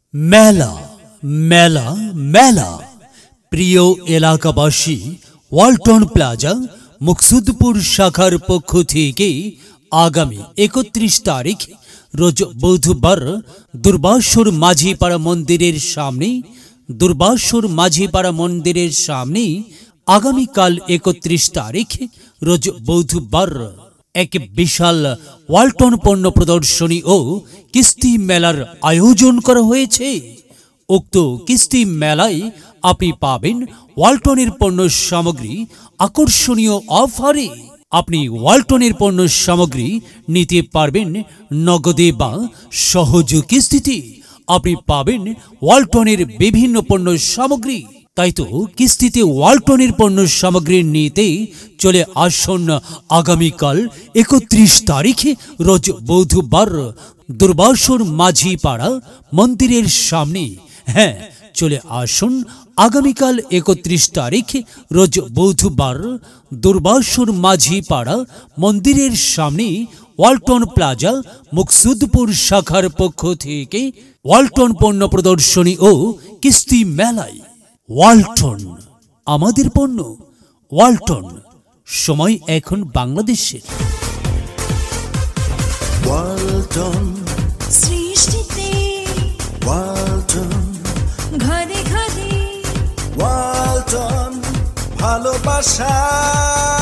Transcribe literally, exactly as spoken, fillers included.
মেলা মেলা মেলা প্রিয় এলাকাবাসী, ওয়ালটন প্লাজা মুকসুদপুর শাখার পক্ষ থেকে আগামী একত্রিশ তারিখ রোজ বুধবার দুর্বাসুর মাঝিপাড়া মন্দিরের সামনে দুর্বাসুর মাঝিপাড়া মন্দিরের সামনে আগামীকাল একত্রিশ তারিখ রোজ বুধবার এক বিশাল ওয়ালটন পণ্য প্রদর্শনী ও কিস্তি মেলার আয়োজন করা হয়েছে। উক্ত কিস্তি মেলায় আপনি পাবেন ওয়ালটনের পণ্য সামগ্রী আকর্ষণীয় অফারে। আপনি ওয়ালটনের পণ্য সামগ্রী নিতে পারবেন নগদে বা সহজ কিস্তিতে। আপনি পাবেন ওয়ালটনের বিভিন্ন পণ্য সামগ্রী। তাই তো কিস্তিতে ওয়ালটনের পণ্য সামগ্রী নিতে চলে আসুন আগামীকাল একত্রিশ তারিখে রোজ বুধবার দুর্বাসুর মাঝিপাড়া মন্দিরের সামনে। হ্যাঁ, চলে আসুন আগামীকাল একত্রিশ তারিখ রোজ বুধবার দুর্বাসুর মাঝিপাড়া মন্দিরের সামনে ওয়ালটন প্লাজা মুকসুদপুর শাখার পক্ষ থেকে ওয়ালটন পণ্য প্রদর্শনী ও কিস্তি মেলায়। ওয়ালটন, আমাদের পণ্য ওয়ালটন। সময় এখন বাংলাদেশের। ওয়ালটন সৃষ্টিতে ওয়ালটন ঘরে ঘরে ওয়ালটন ভালোবাসা।